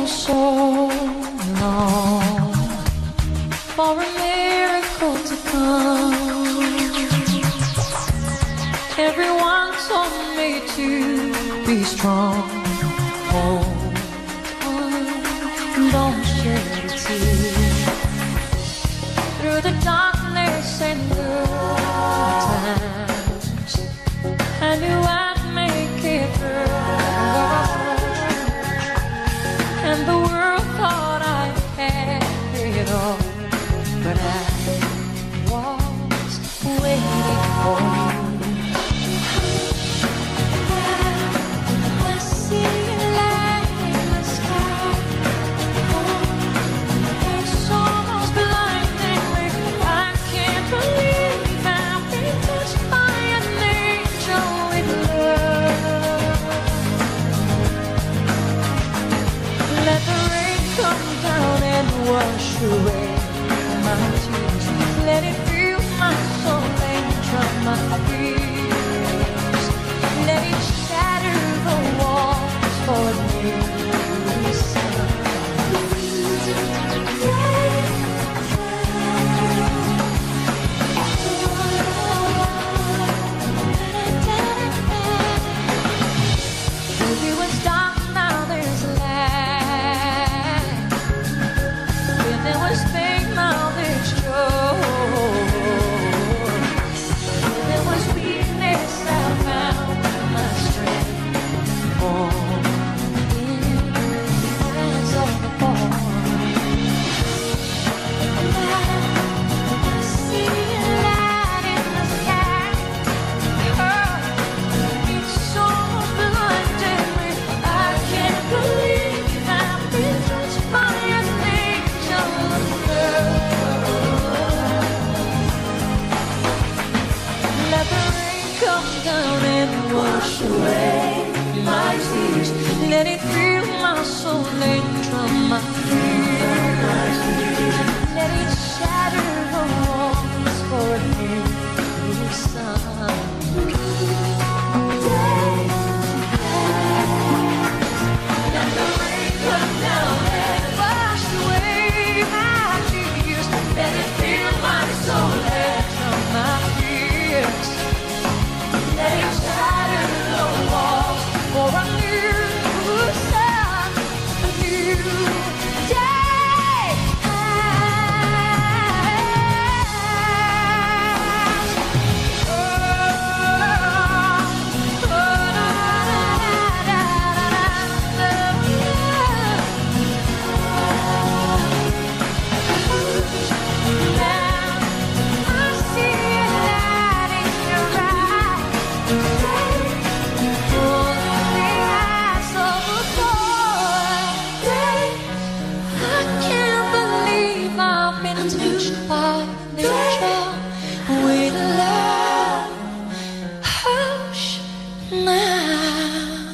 so long for a miracle to come. Everyone told me to be strong. Hold on, don't shed a tear. Through the darkness and good times, I knew I'd make it through. And the world thought I had it all, but I was waiting for you. I see a light in the sky. It's almost blinding me. I can't believe I've been touched by an angel with love. Let the rain come down and wash away my tears. Let it fill my soul and drown my fears. Let it shatter the walls for me. It was dark, now there's light. When there was pain, now there's joy. When there was weakness, I found my strength. Oh, in the hands of the boy. I see a light in the sky. Oh, it's so blinding me. I can't believe I've been touched by an angel of love. Let the rain come down and wash away my tears. Let it fill my soul and drown my fears. Let it shatter the walls for me, sun. Let the rain come down and wash away my tears. Let it fill my soul and drown my fears. Let it shatter the walls for a new sun, a new day. With love, hush now.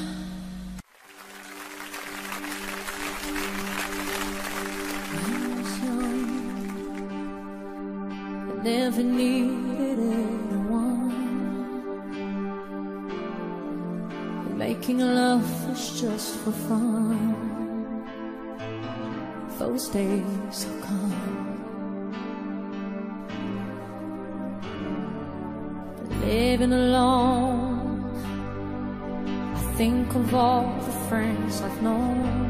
I never needed anyone. Making love was just for fun. Those days are gone. Living alone, I think of all the friends I've known.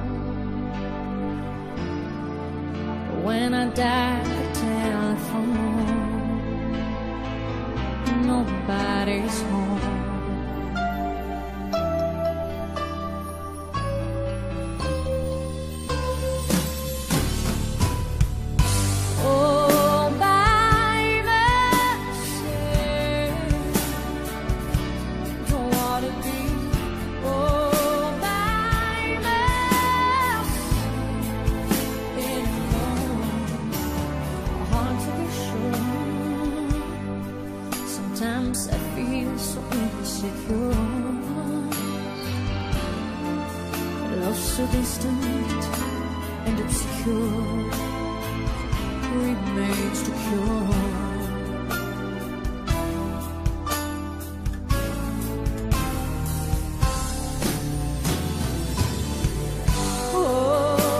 But when I dial the telephone, nobody's home. Sometimes I feel so insecure. Love so distant and obscure remains to cure. Oh,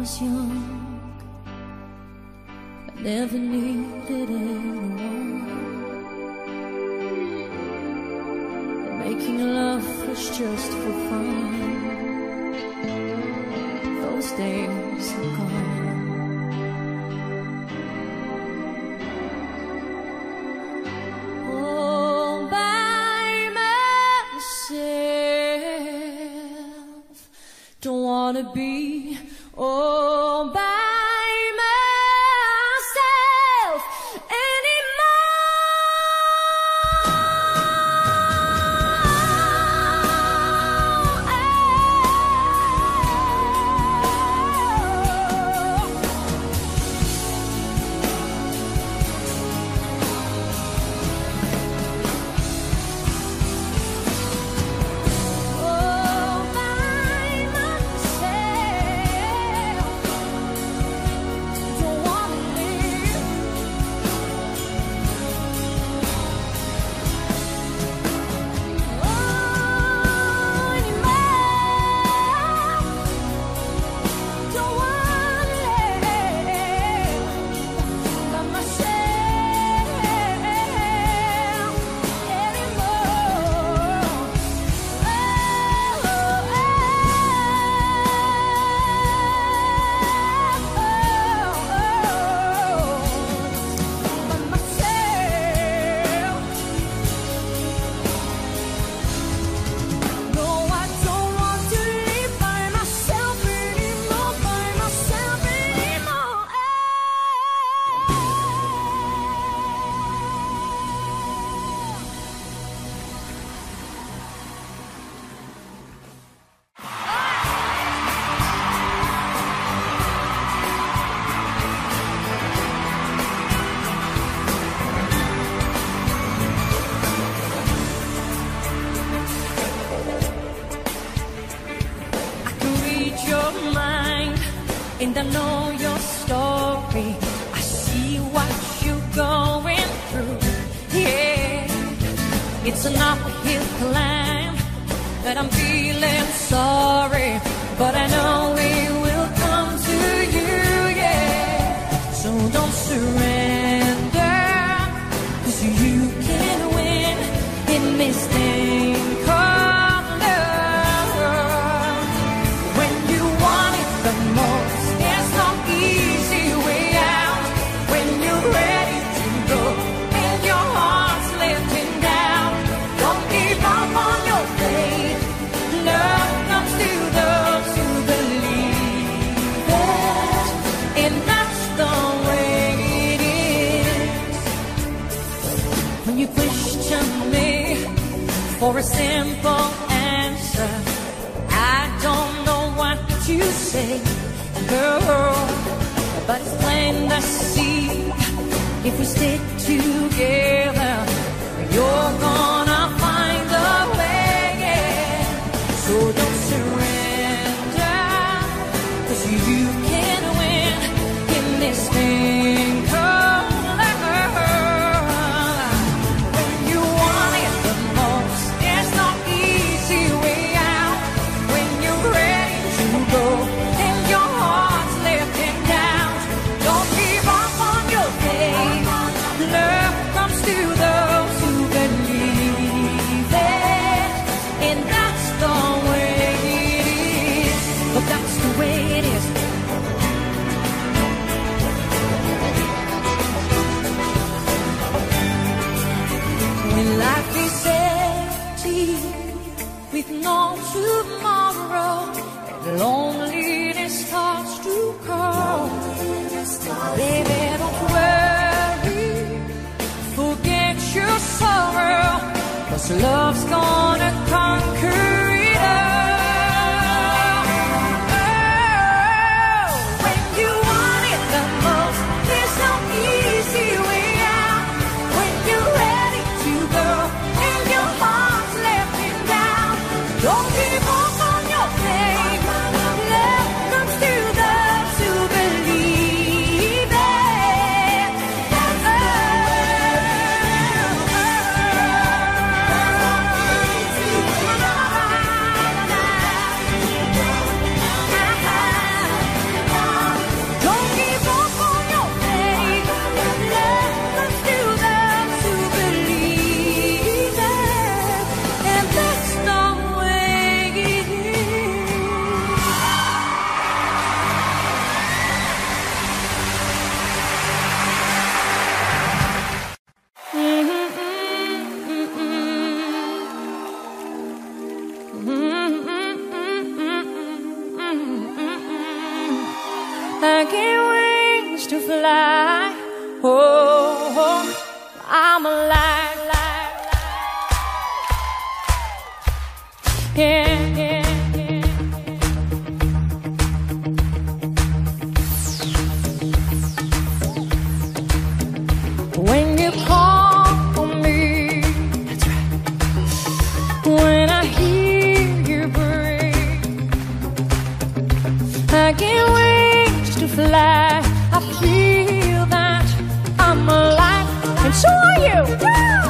was young, I never needed anyone, and making love was just for fun. Those days are gone. All by myself, don't wanna be all by myself and I know your story. I see what you're going through. Yeah, it's an uphill climb, but I'm feeling sorry. But I know it will come to you. Yeah, so don't surrender, 'cause you can win in this thing called love. When you want it the most, there's no easy way out. When you're ready to go and your heart's letting down, don't give up on your faith. Love comes to those who believe it, and that's the way it is. When you question me for a simple answer, I don't know what to say, girl, but it's plain to see, if we stick together, you're gonna find a way, yeah. So don't surrender, 'cause you can win in this thing called love. When you want it the most, there's no easy way out. When you're ready to go and your heart's letting down, don't give up on your faith. Love comes to those who believe it, and that's the way it is. But that's the way it is. When life is empty with no tomorrow, and loneliness starts to come, baby, don't worry, forget your sorrow, 'cause love's gonna conquer it all. Oh, when you want it the most, there's no easy way out. When you're ready to go and your heart's letting down, don't give up on your faith. Love comes to those who believe it. to fly. Oh, I'm alive. Yeah, yeah. When you call for me, that's right. When I hear you breathe, I get wings to fly. I feel that I'm alive, and so are you. Yeah!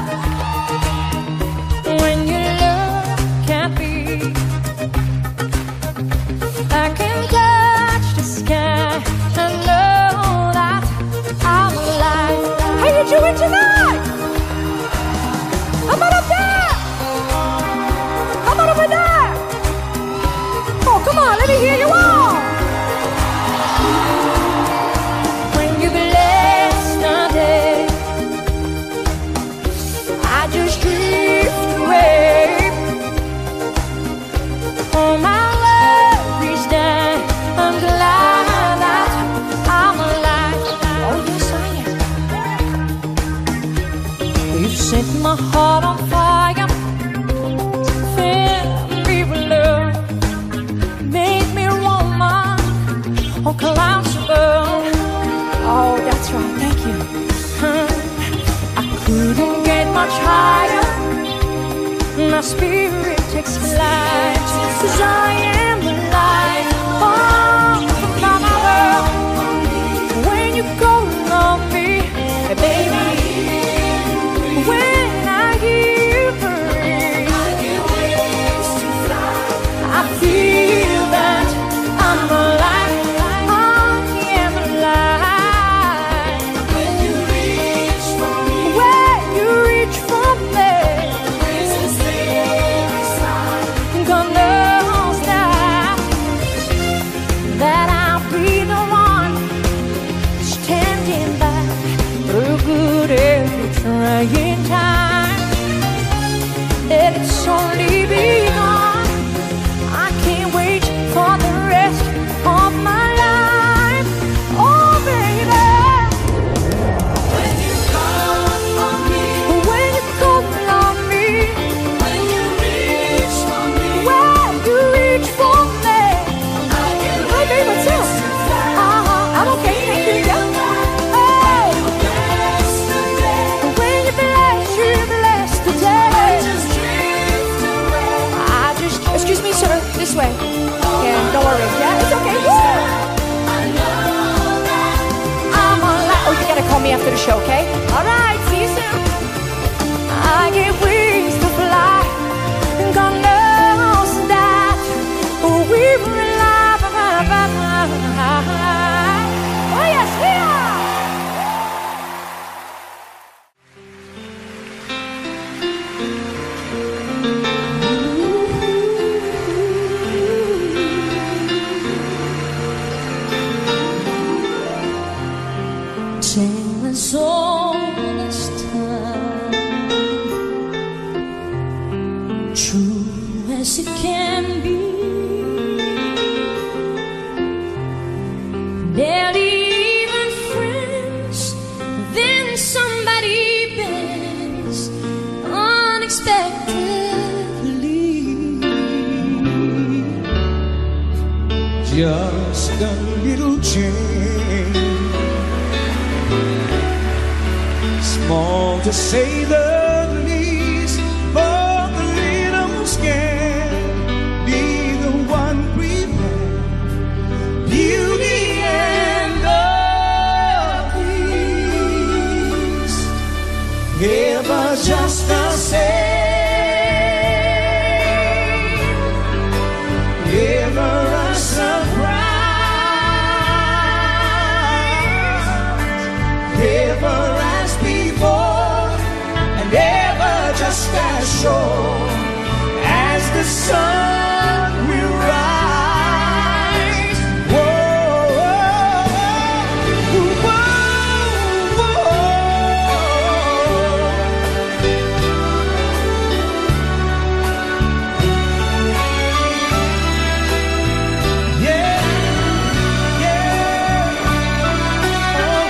When you look at me, I can touch the sky and know that I'm alive. How you doing tonight? How about up there? How about over there? Oh, come on, let me hear you all. When you bless the day, I just drift away. All my worries die. I'm glad that I'm alive. Oh, yes, I am. You've set my heart on fire, fill me with love, make me woman on clouds above. Oh, that's right, thank you. I couldn't get much higher, my spirit takes flight, 'cause I am alive. Oh, my world, when you go on me, baby. When I hear you breathe, I feel that I'm alive. I am alive. When you reach for me, God knows that I'll be the one standing by through good every trying time. It's only begun. I can't wait for the rest of my life. Oh, baby. When you call on me, when you call on me, when you reach for me, when you reach for me, I can wait. Hey, baby, too. I'm okay, thank you. Yeah. Hey. When you bless the day. I just, excuse me, sir, this way. Yeah, don't worry. Yeah, it's okay. Woo! I'm alive. Oh, you gotta call me after the show, okay? All right, see you soon. I get wings to fly. God knows that we're alive. Oh, yes, we are. Tale as old as time, true as it can be. Barely even friends, then somebody bends unexpectedly. Just a little change, small to say the least, but the little scan be the one prevent beauty and the peace. Ever just the same, ever a surprise, ever as before, and ever just as sure as the sun will rise. Whoa, whoa, whoa, yeah, yeah, oh.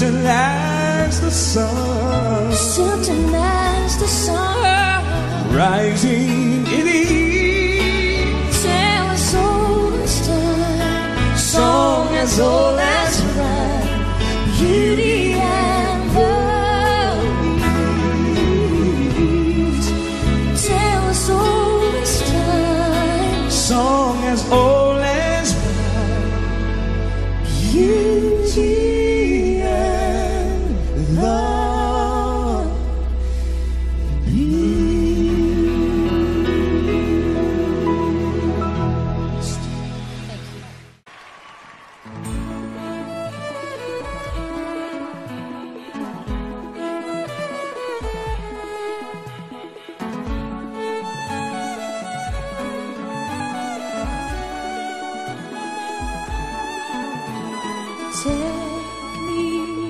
certain as the sun, certain as the sun, rising in the east. tale as old as time, Song as old as rhyme, beauty and the beast. Tale as old as time, song as old as beauty and the beast. Take me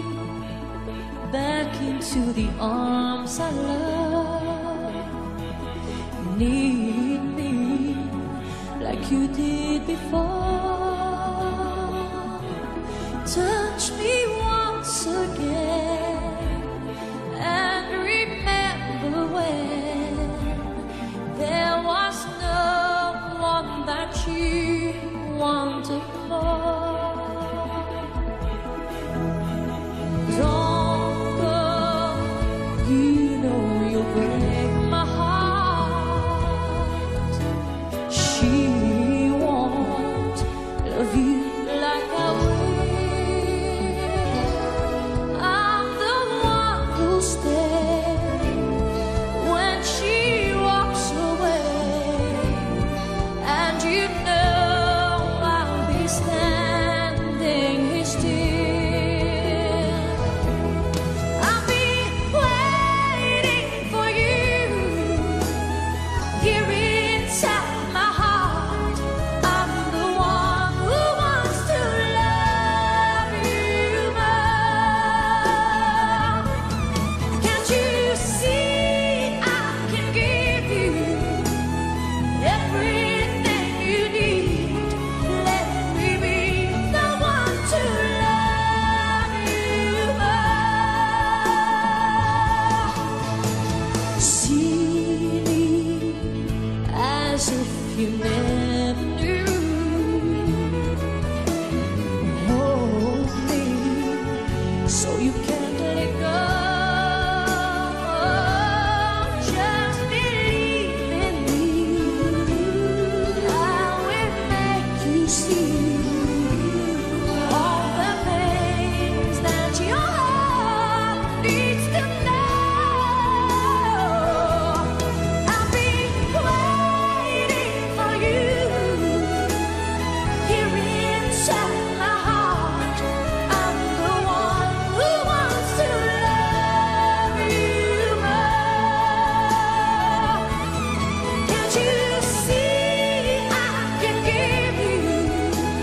back into the arms I love. Need me like you did before. Touch me once again and remember when there was no one that you wanted more. Don't go, you know you'll break my heart. She won't love you like I will. I'm the one who'll stay when she walks away, and you know I'll be standing here still. I'll be waiting for you here inside my heart. I'm the one who wants to love you more. Can't you see I can give you everything you need? Let me be the one to love you more. See me as if you never knew. Hold me so you can't let go. Just believe in me. I will make you see all the things that your heart needs to know. I'll be waiting for you here inside my heart. I'm the one who wants to love you more. Can't you see I can give you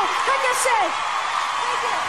Like I said, thank you.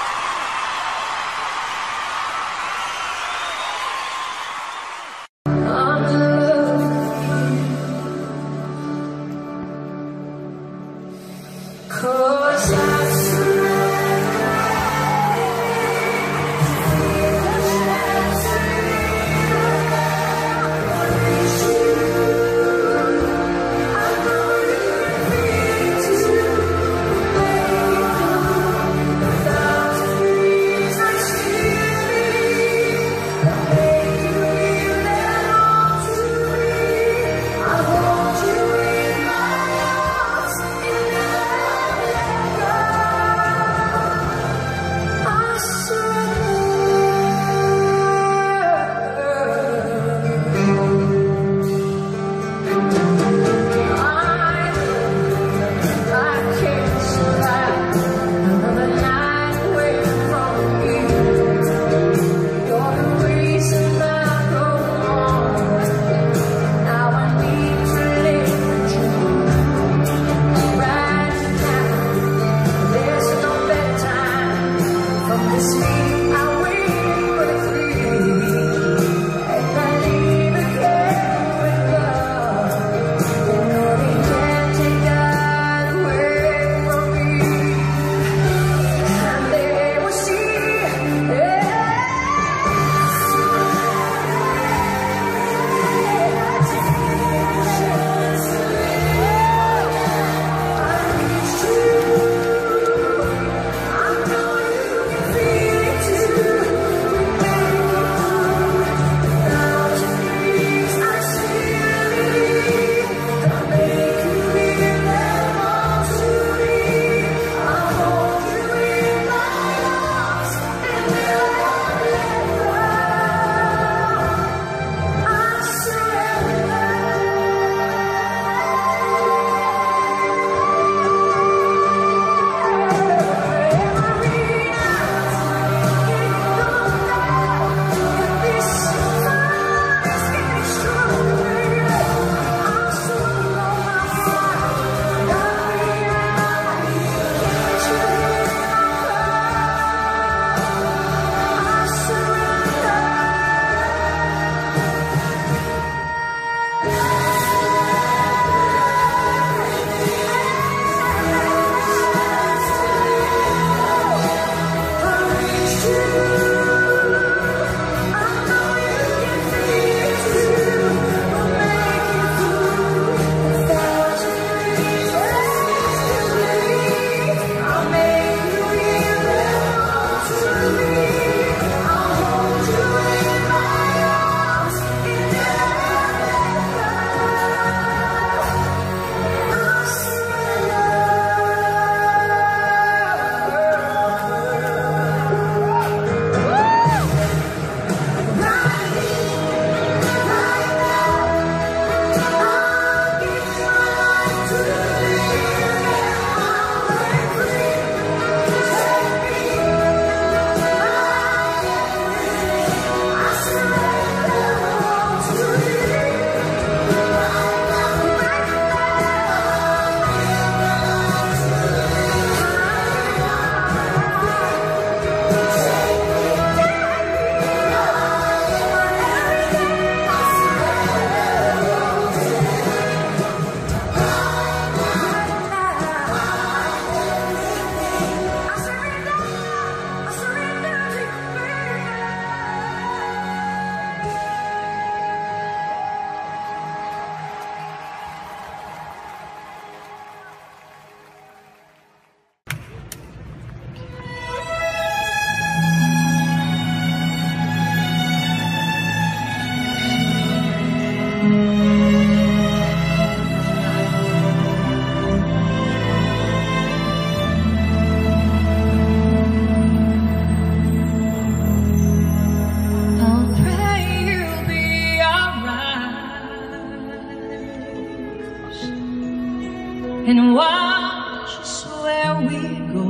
and watch us where we go,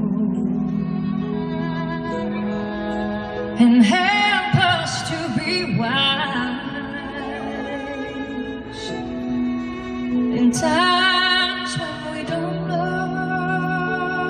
and help us to be wise in times when we don't know.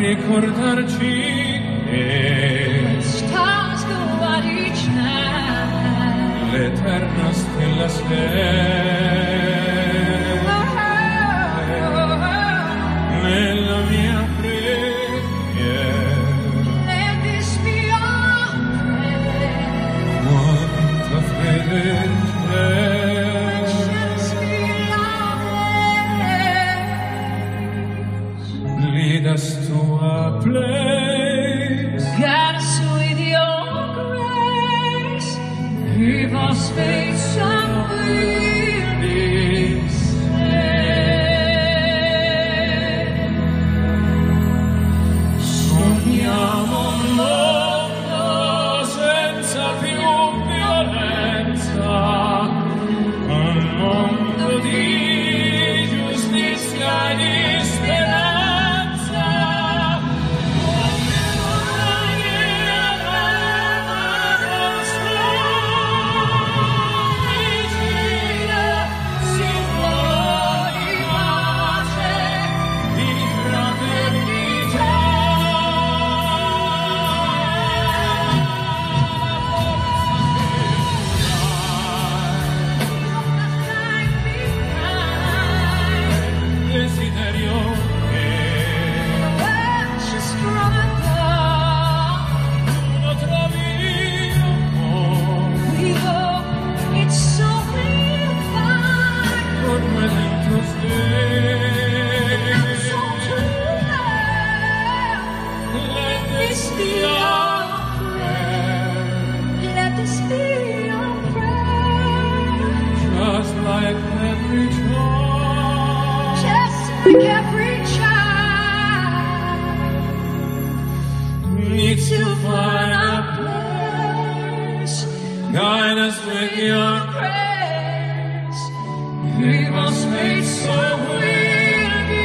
ricordarci che Stars go out each night. l'eterna stella sei. Nella mia preghiera, Let this be our prayer. quanta fede c'è. Just be lovely. Lead us to a place. Guide us with your grace. Give us faith and we'll be saved. Sogniamo un mondo senza più violenza, un mondo di giustizia e di speranza. Come desiderio che Just from above. lo trovi amore, We hope it's so real fine. come dentro So te. true. Let this be our prayer, Let this be your prayer. just like every child. Just like every child Need to to find find a a place. guide us with your Praise. give us faith so We'll be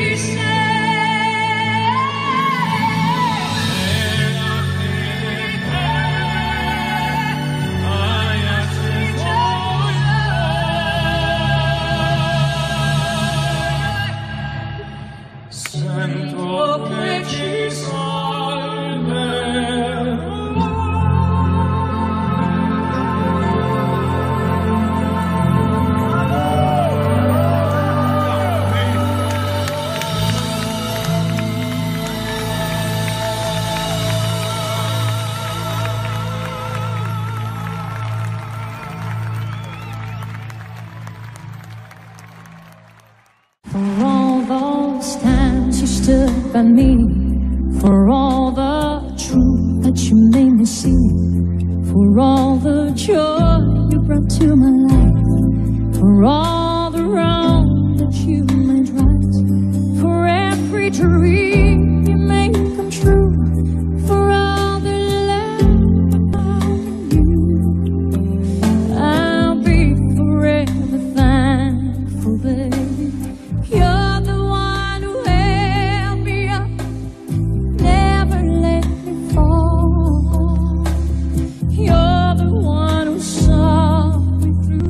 Sento che ci For all those times you stood by me, for all the truth that you made me see, for all the joy you brought to my life, for all the wrong that you made right, for every dream you made come true, for all the love of you, I'll be forever thankful, baby. You're the one who held me up, never let me fall. You're the one who saw me through.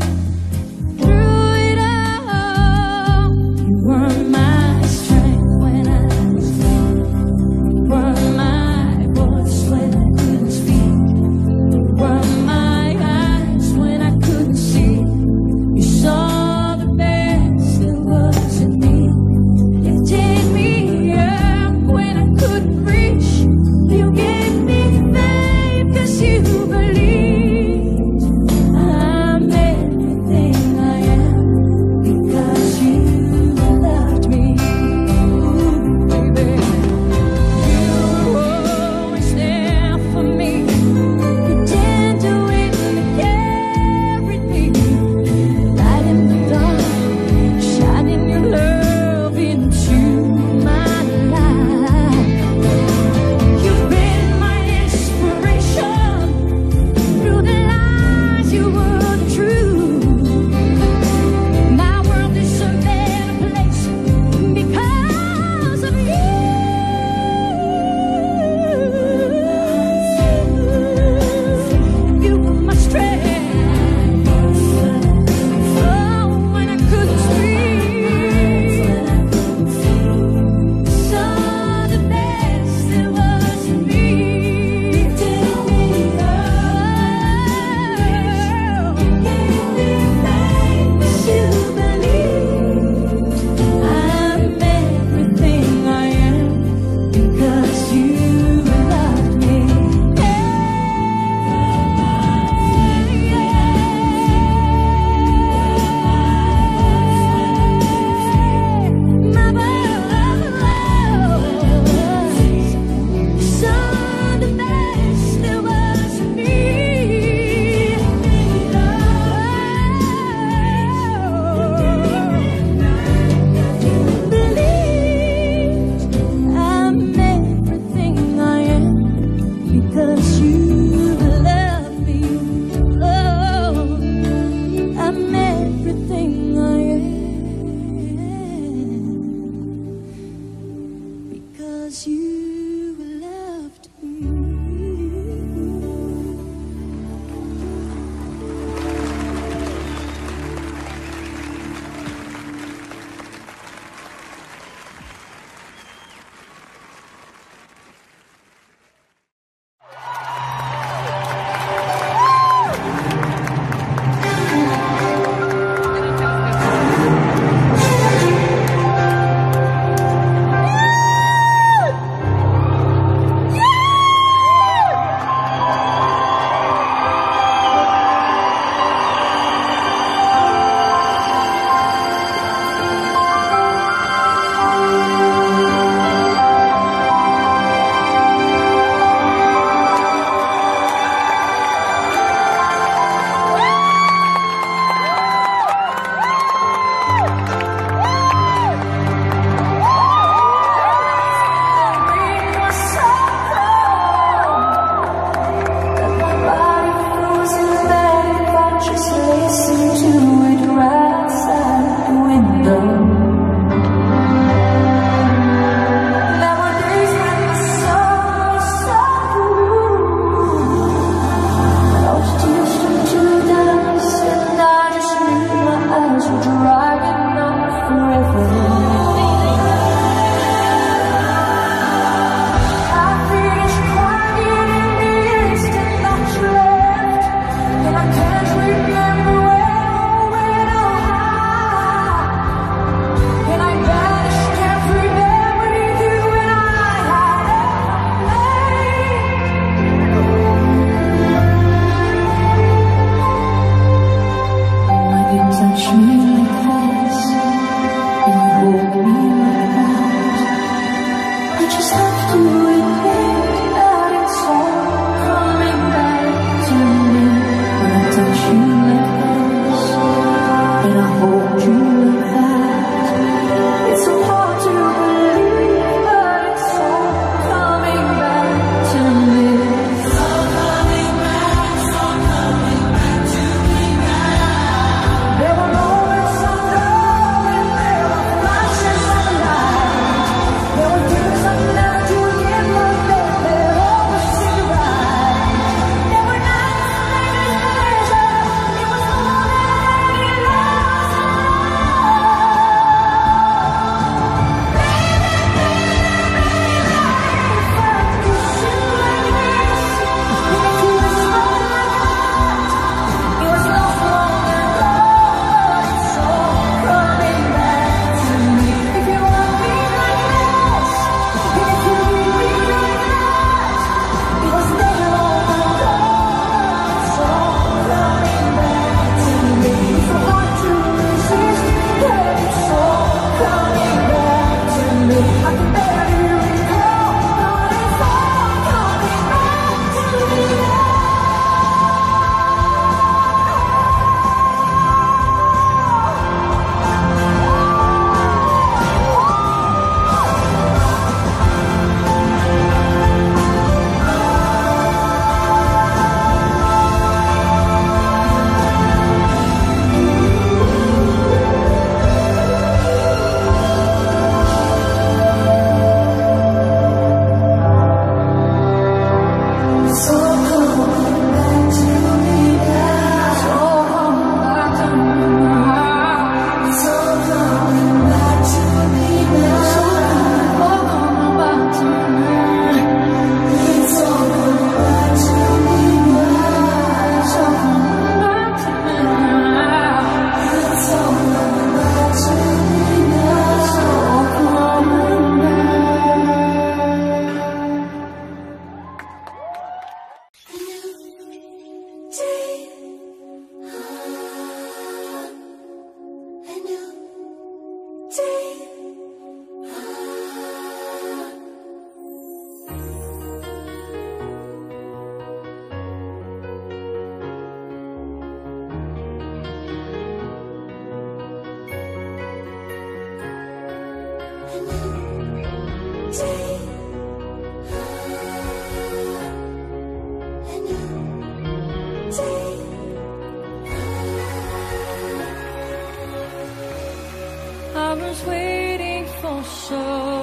I was waiting for so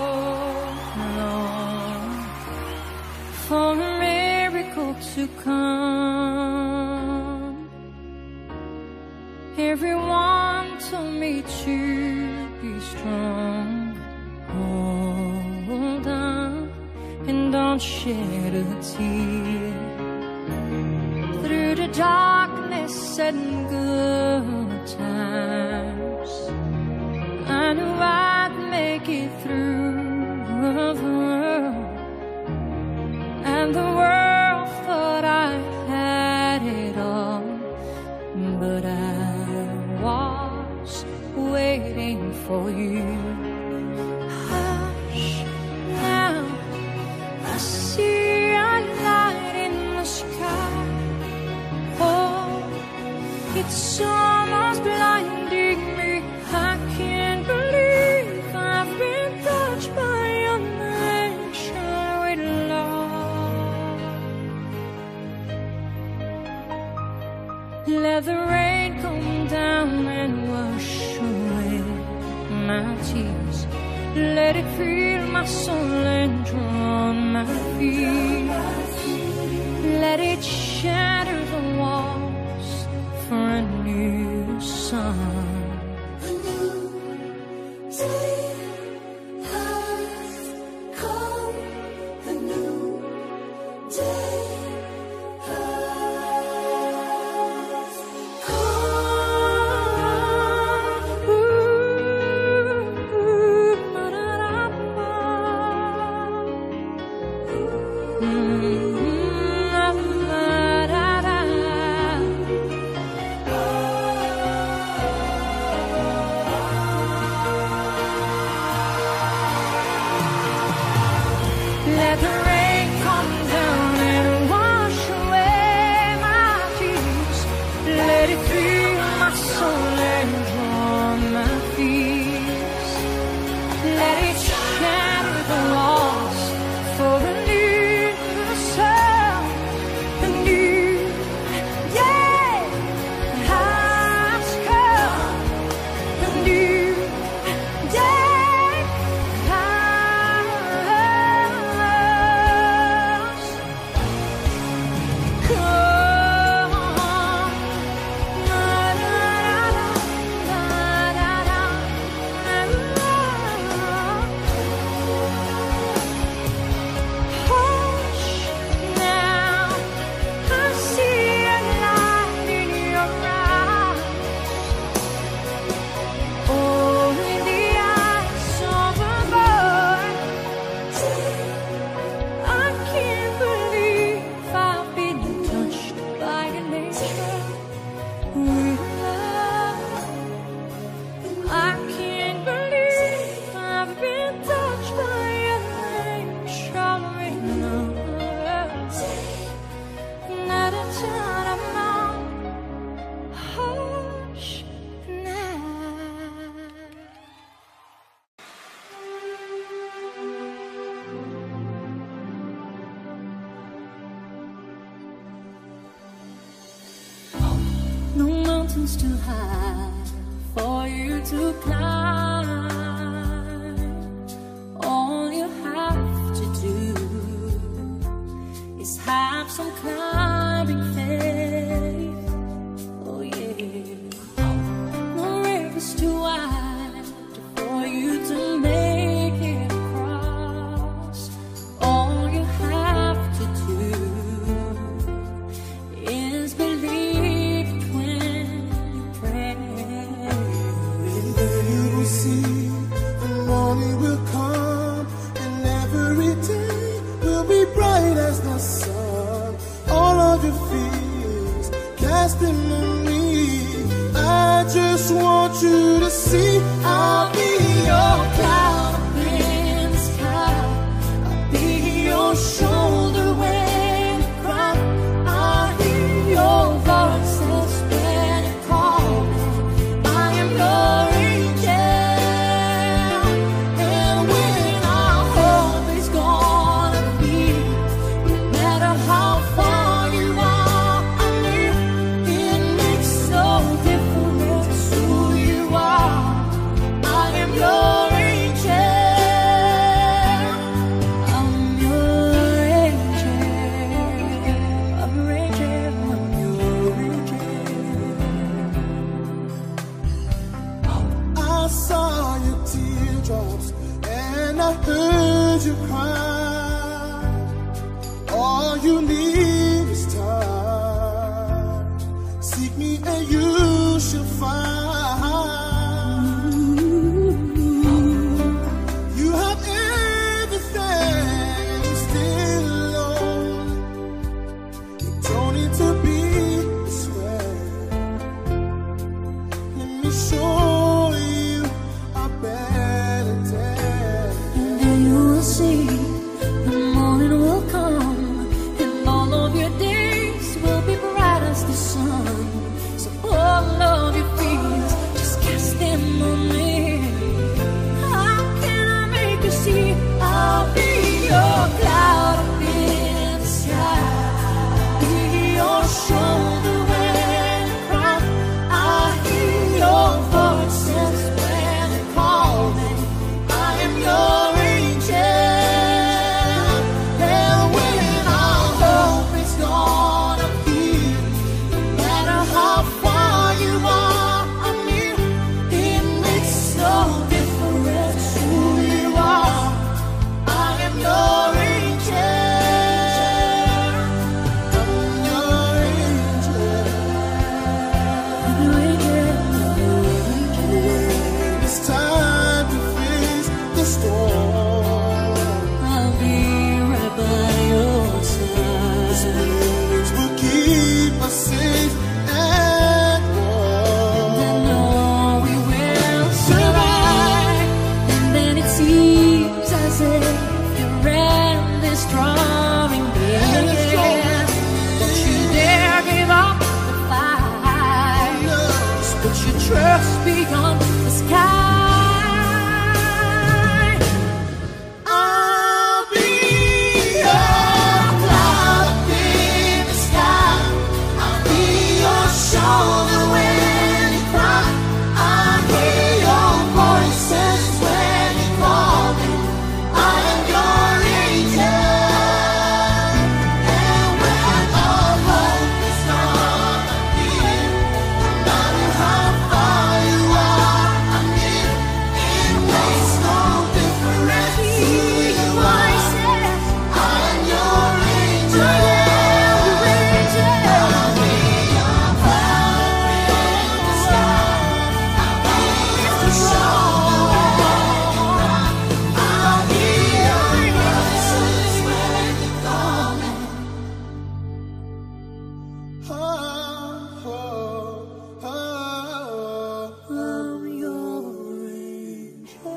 long for a miracle to come. Everyone told me to be strong. Hold on and don't shed a tear. Through the darkness and good times, I knew I'd make it through. And the world thought I had it all, but I was waiting for you. Hush, now I see a light in the sky. Oh, it's almost blinding me. I can't believe I've been touched by your nation with love. Let the rain come down and wash away my tears. Let it fill my soul and drown my fears. Let it shatter the walls for a new song. Let the rain come down and wash away my tears. Let it fill my soul and drown my fears. Let it shatter the walls for a new sound, a new day has come, a new day. No mountains too high for you to climb. All you have to do is have some climbing faith. Oh yeah. No river's too wide for you to make it across. All you have to do is believe when you pray. You will see heard you cry. All you need is time. Seek me and you shall find. You have everything, still alone. You don't need to be this way. Let me show you a better day. And then you will see the morning will come, and all of your days will be bright as the sun. So all of your fears, just cast them on me. How can I make you see? I'll be your cloud up in the sky, be your shoulder when you cry. I hear your voices when you call me. I am your angel. And when our hope is gone up here, no matter how far you are, I mean, it makes no difference who you are. I am your angel. I'm your angel. It's time to face the storm. I'll be right by your side. Spirits will keep us safe and warm. I know we will survive. And then it seems as if your end is drawing near. Don't you dare give up the fight. Just put your trust beyond the sky. I'll be your cloud up in the sky. I'll be your shoulder when you cry. I hear your voices when you call me. I am your angel. And when all hope is gone here, no matter how far you are, I mean, it makes no difference who you are. I am your angel. I'll be your cloud in the sky. I'll be your shoulder when you cry. I'll hear your voices when you call me. Oh, oh, oh. I'm your angel.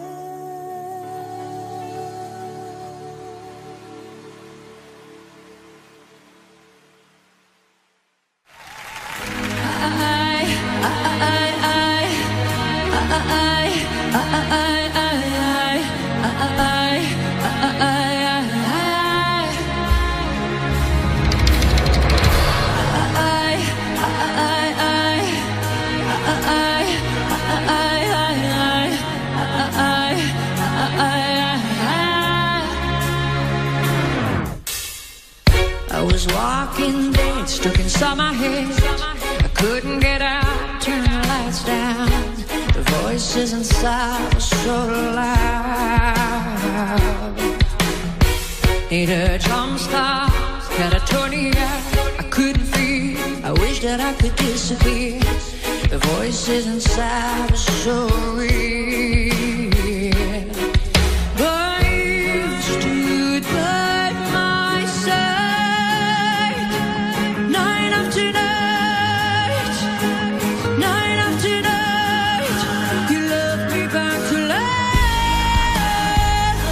I was walking dead, stuck inside my head. I couldn't get out, turn the lights down. The voices inside were so loud. Need a drum stop, catatonia. I couldn't feel, I wish that I could disappear. The voices inside were so real. But you stood by my side, night after night, night after night. You loved me back to life,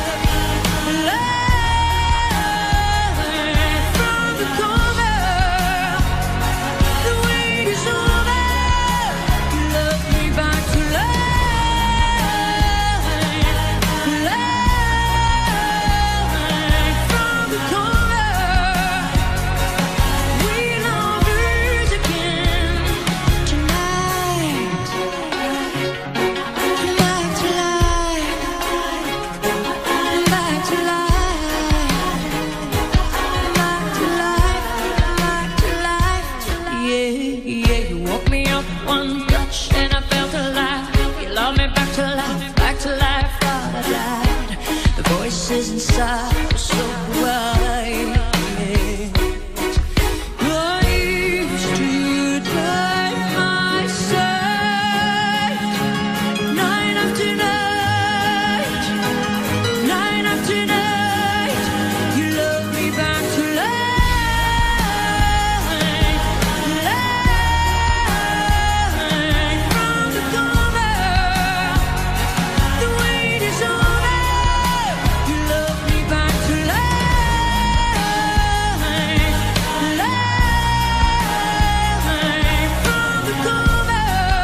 life from the cover. The wait is over. You loved me back to life. voices inside were so quiet. I used to die my side, night after night, night after night. You love me back to life, life from the cover. The wait is over. You love me back to life, life from the cover.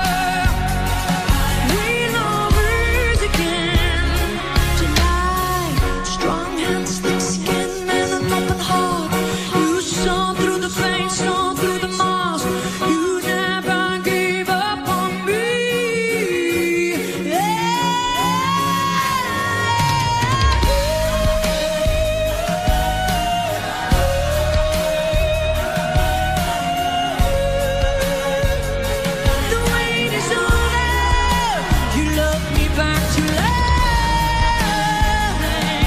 We're lovers again tonight. Strong hands, thick skin, and an open heart. You saw through the pain, saw through the mask. You never gave up on me. The wait is over. You love me back to life,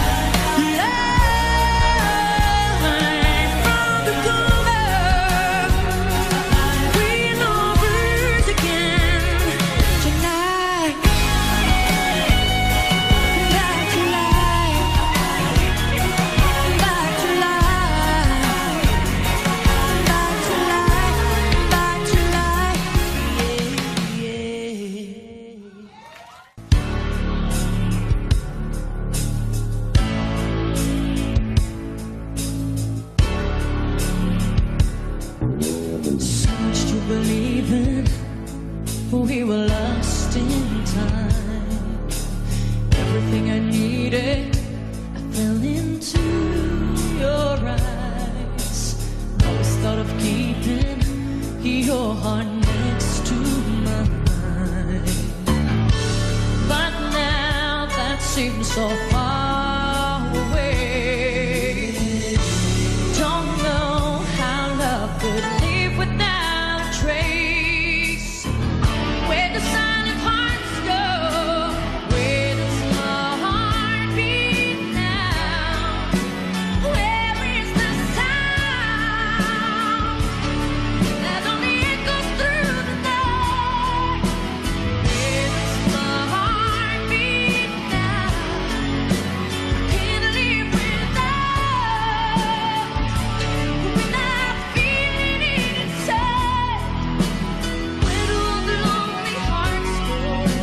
life from the cover. We're lovers again tonight. Back to life, back to life, back to life, back to life. So much to believe in, we were lost in time. Everything I needed, I fell into your eyes. Always thought of keeping your heart next to mine, but now that seems so far away. Don't know how love could live without a trace. Where the silent hearts go, where does my heart beat now? Where is the sound that only echoes through the night? Where does my heart beat now? Can I live without feeling it inside? Where do all the lonely hearts go?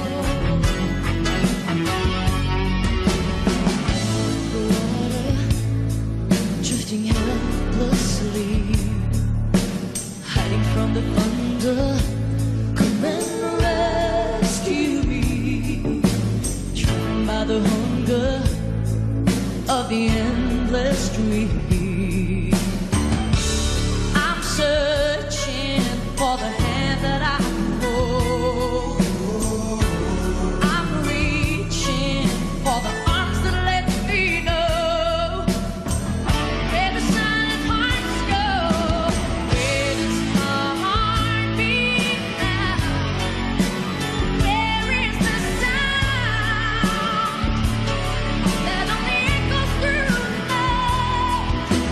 The water drifting helplessly, hiding from the thunder. Come and rescue me, driven by the hunger of the endless dream. I'm searching for the hand that I hold. I'm reaching for the arms that let me know where the silent hearts go. Where does my heart beat now? Where is the sound that only echoes through the night?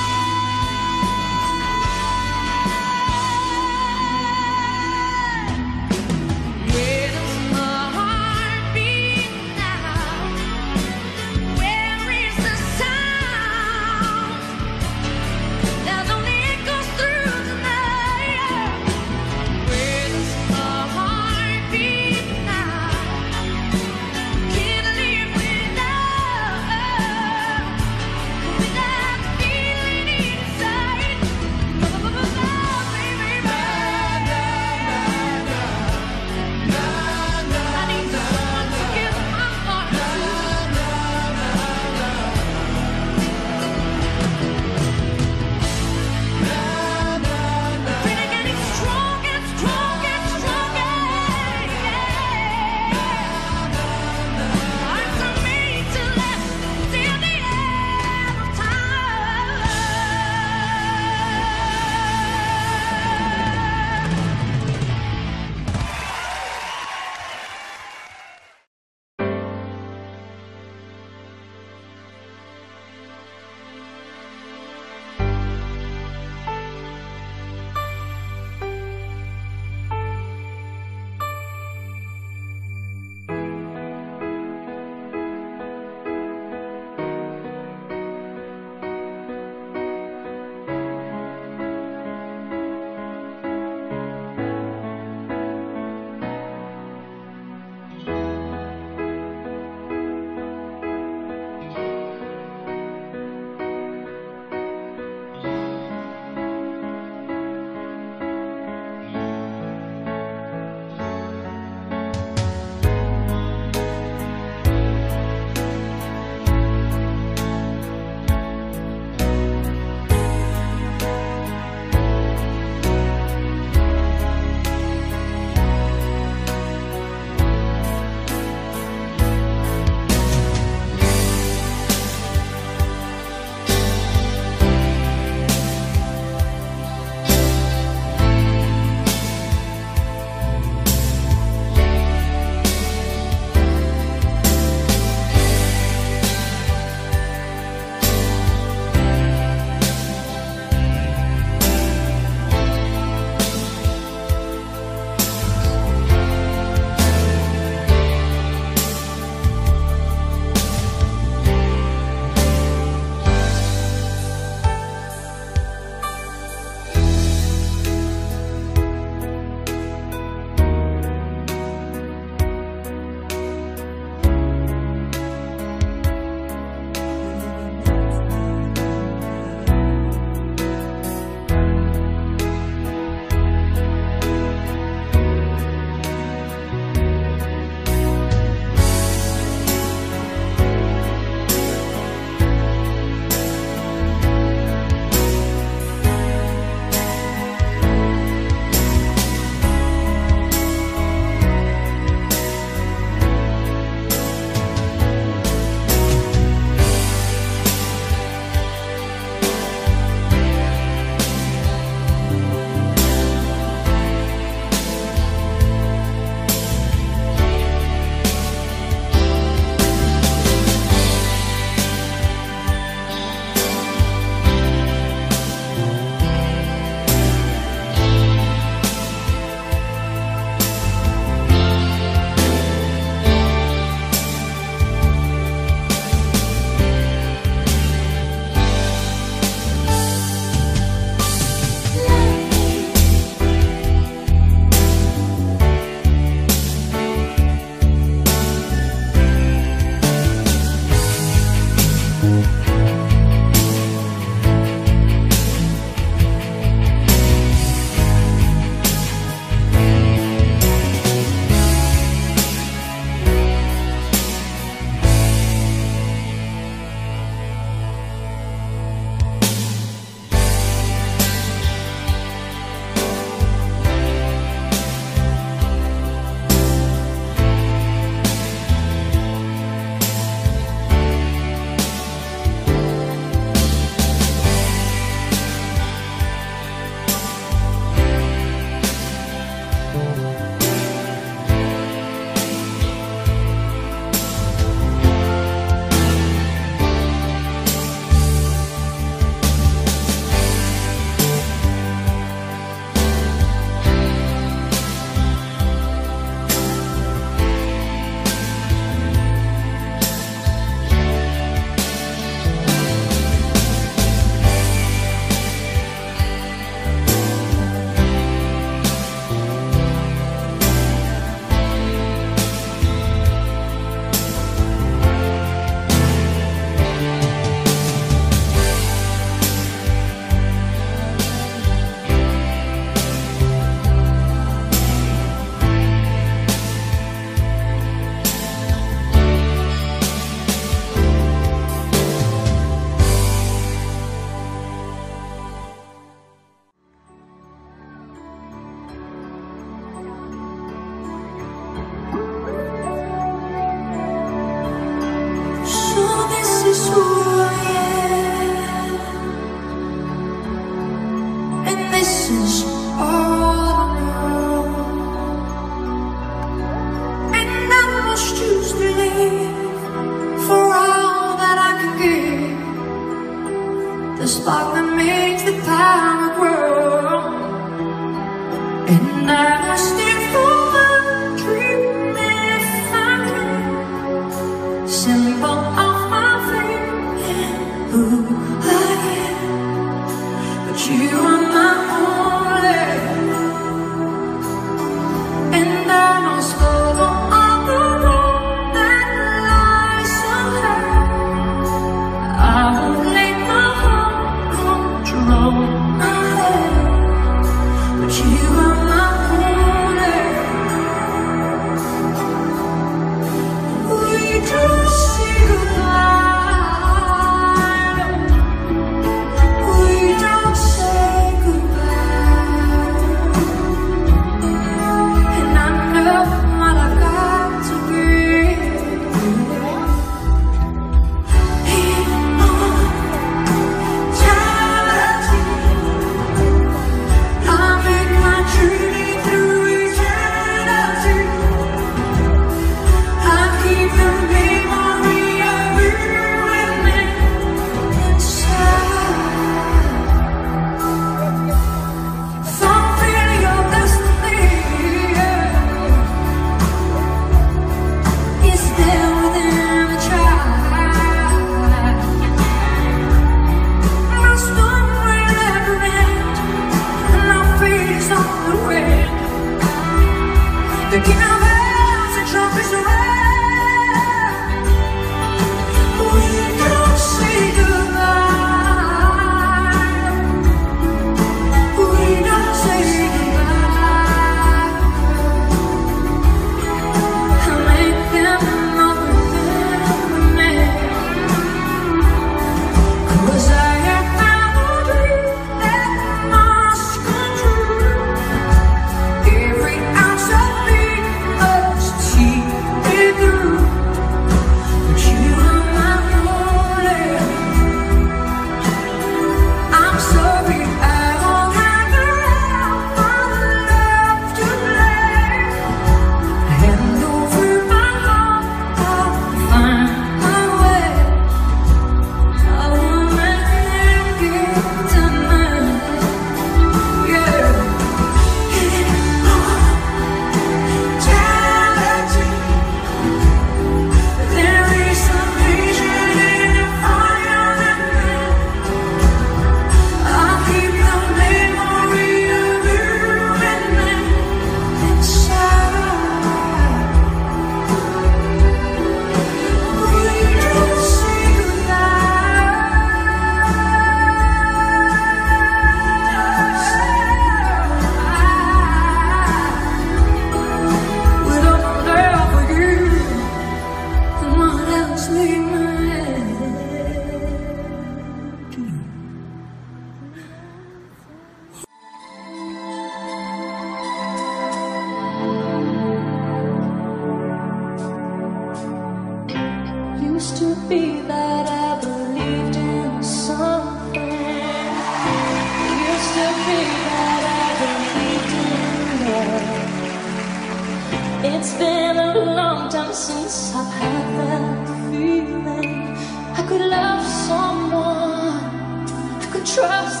It's been a long time since I've had that feeling. I could love someone, I could trust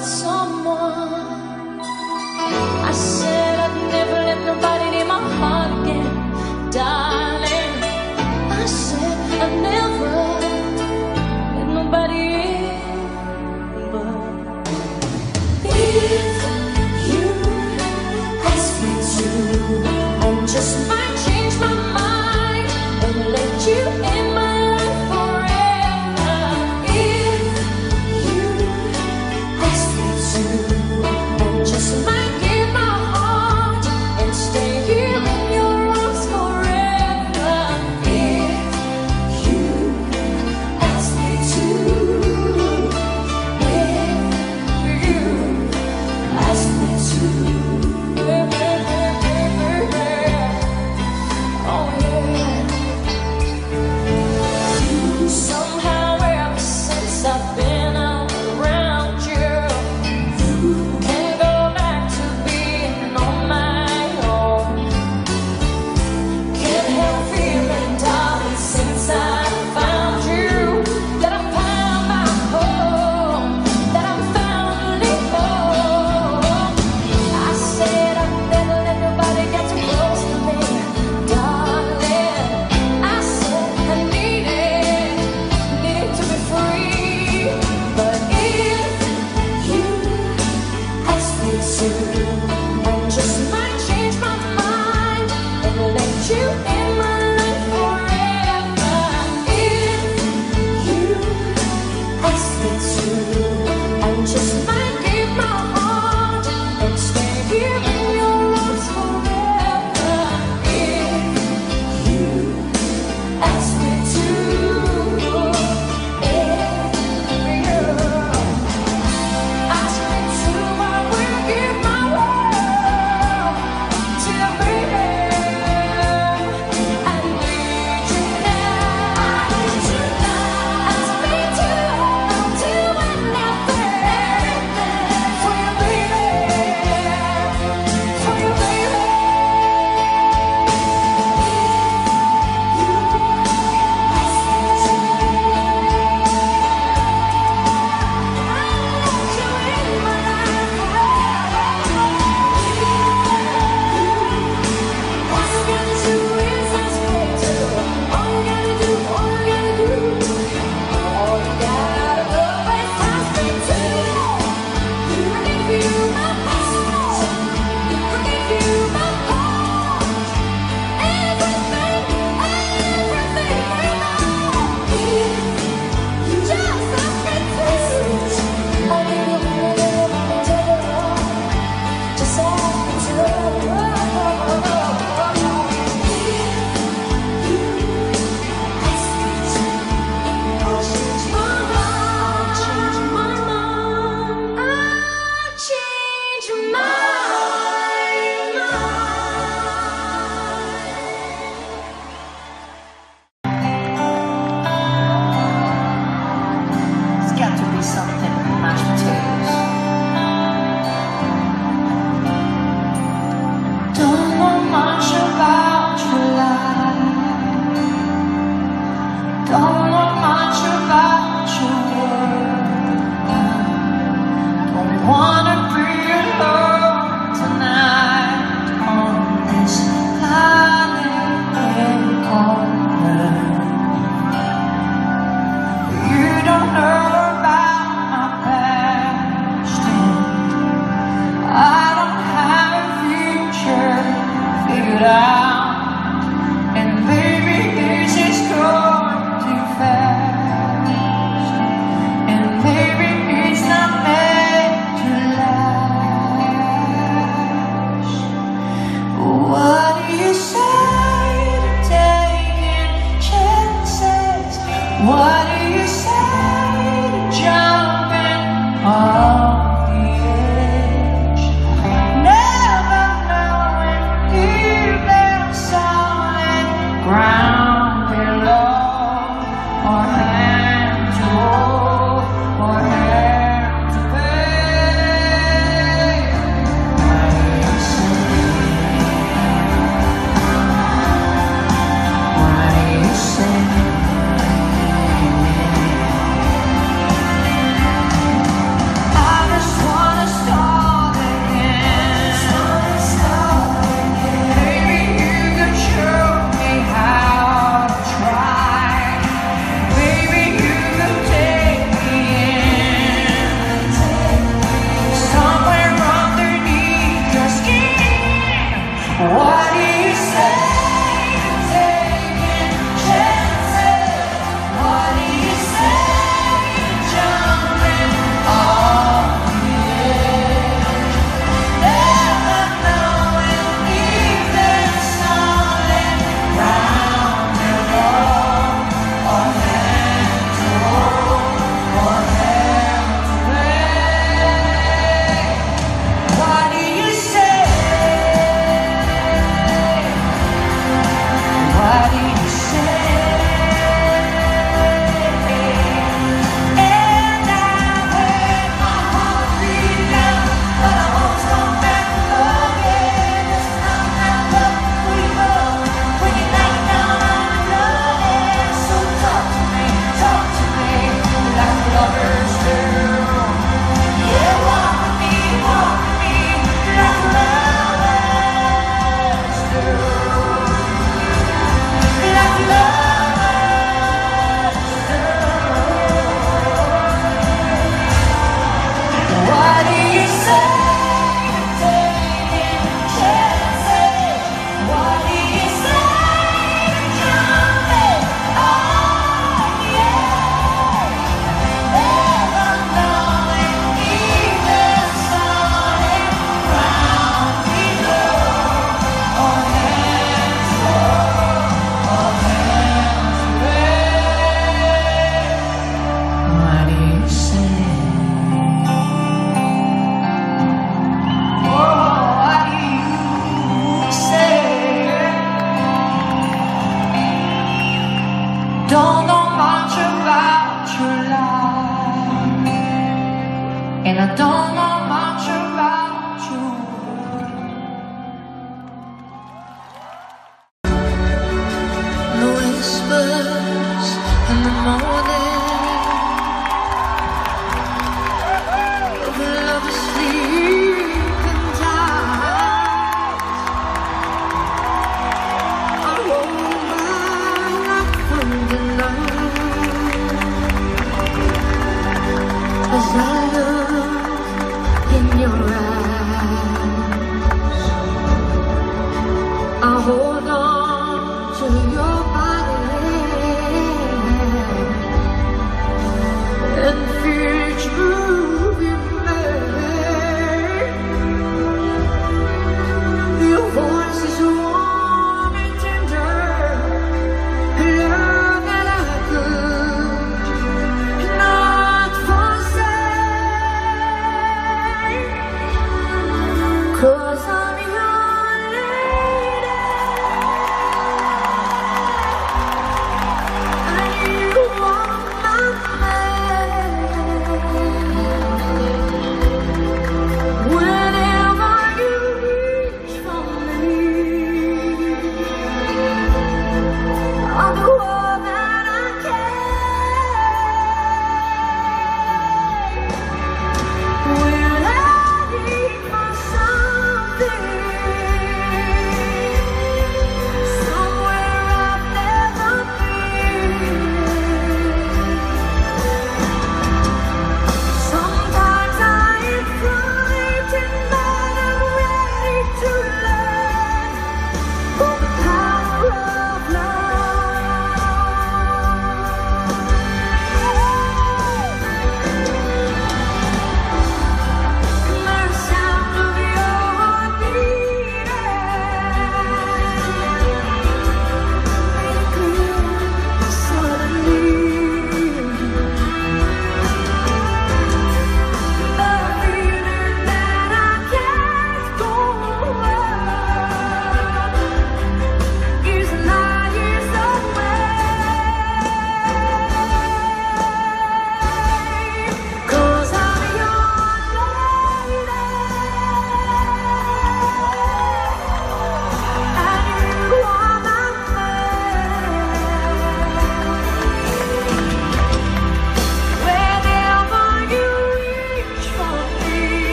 someone. I said I'd never let nobody in my heart again, darling. I said I'd never let nobody in, but if you ask me to, I just might change my mind and let you in my life forever. If you ask me to, I just might give my heart and stay here in your arms forever. If you ask me to, if you ask me to. Somehow ever since I've been around you, can't go back to being on my own. Can't help feeling, darling, since I found you, that I found my home, that I'm finally home. I said I'd never let nobody get too close to me, darling. I said I needed to be free, but if you ask me to, I just might change my mind and let you in my life forever. If you ask me to, I just might give my heart and stay here in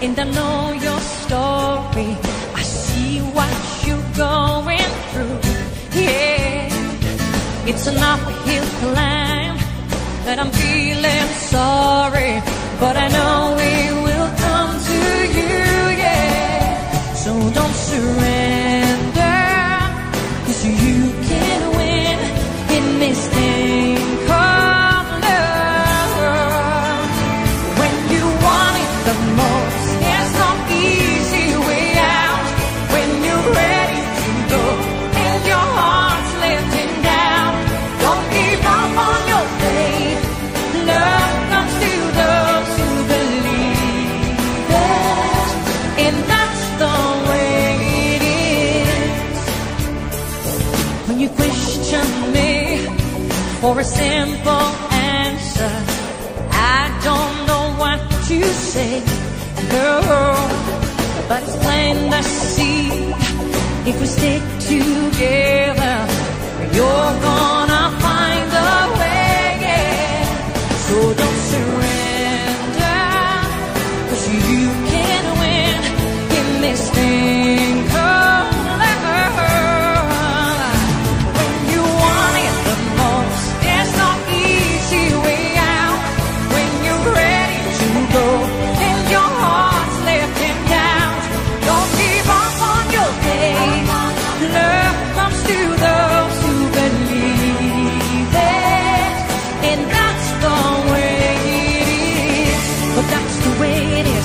and I know your story. I see what you're going through. Yeah, it's an uphill climb, but I'm feeling sorry. But I know it will come to you. Yeah, so don't surrender, 'cause you can win in this thing called love. When you want it the most, there's no easy way out. When you're ready to go and your heart's letting down, don't give up on your faith. Love comes to those who believe it, and that's the way it is. When you question me for a simple answer, I don't know what to say, girl, but it's plain to see, if we stick together, you're gonna find a way, yeah. So don't surrender, 'cause you can win in this thing called love. When you want it the most, there's no easy way out. When you're ready to go and your heart's letting down, don't give up on your faith. Love comes to those who believe it, and that's the way it is. But that's the way it is.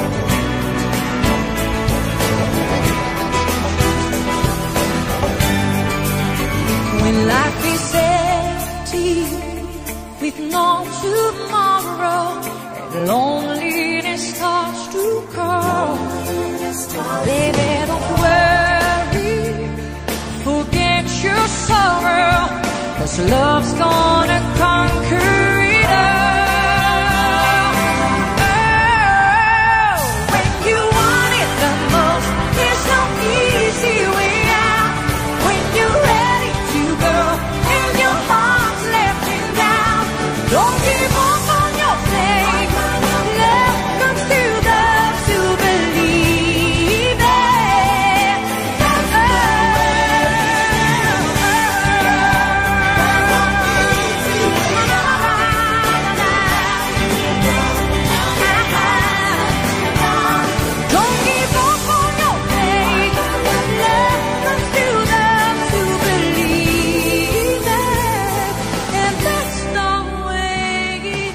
When life is empty with no tomorrow, and loneliness starts to call, baby, don't worry, forget your sorrow, 'cause love's gonna conquer it all. Oh, when you want it the most, there's no easy way out. When you're ready to go and your heart's letting down, don't give up on your faith. Love comes to those who believe it. Don't give up on your faith. Love comes to those who believe it, and that's the way it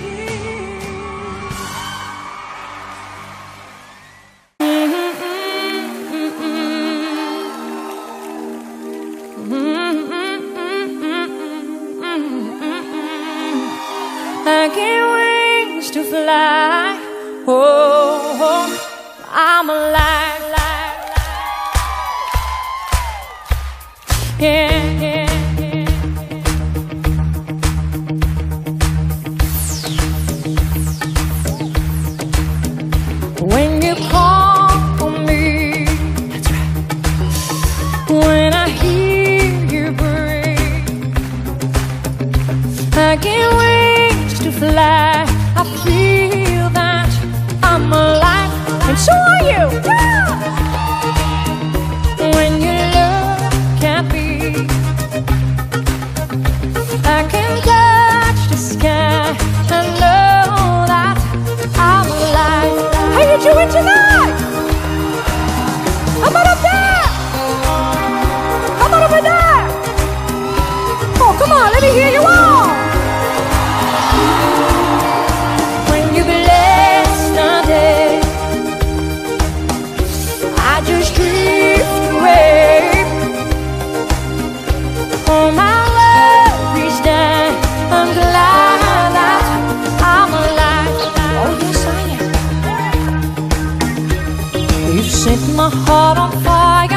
is. I get wings to fly. Oh, I'm alive. Yeah, yeah, yeah. When you call for me, that's right. When I hear you breathe, I get wings to fly. I feel that I'm alive, and so are you. Yeah! When you look at me, I can touch the sky and know that I'm alive. How you doing tonight? How about up there? How about over there? Oh, come on, let me hear you all. When you bless the day, I just drift away. All my worries die. I'm glad that I'm alive. Oh, yes, I am. You've set my heart on fire,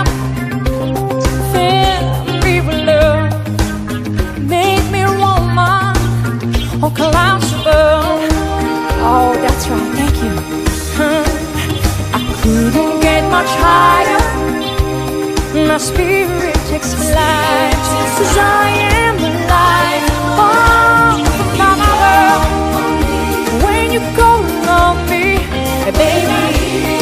fill me with love, make me woman on clouds above. Oh, that's right, thank you. I couldn't get much higher, my spirit takes flight, 'cause I am alive. Oh, mama, when you go love me, baby,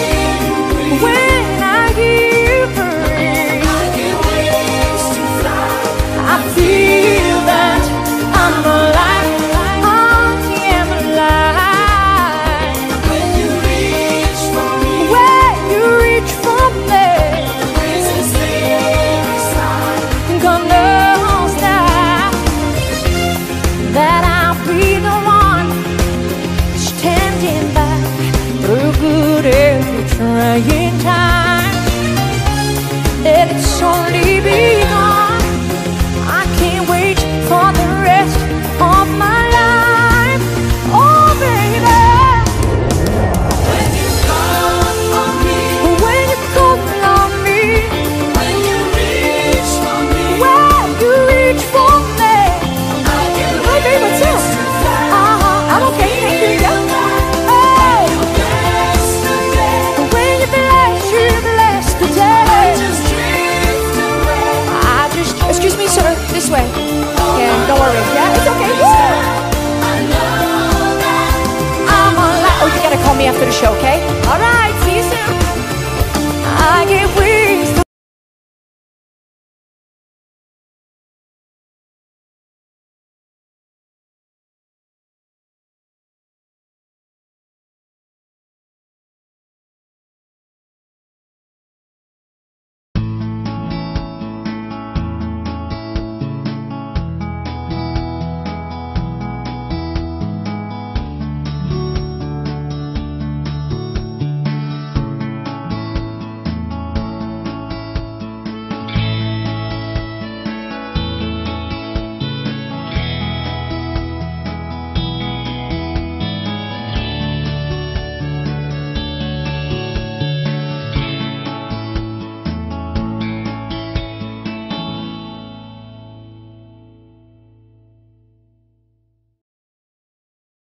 dying time, and it's only begun. I can't wait for the rest of my life. Oh, baby, When you call on me, when you call on me, when you reach for me, when you reach for me. I can Hey, baby, what's up? I'm okay, thank you. Yeah. Hey, bless the day. when you bless the day. Just drift away. Excuse me, sir, this way. Yeah, don't worry. Yeah, it's okay. Woo! I know that I'm alive. Oh, you gotta call me after the show, okay? All right, see you soon. I get weak.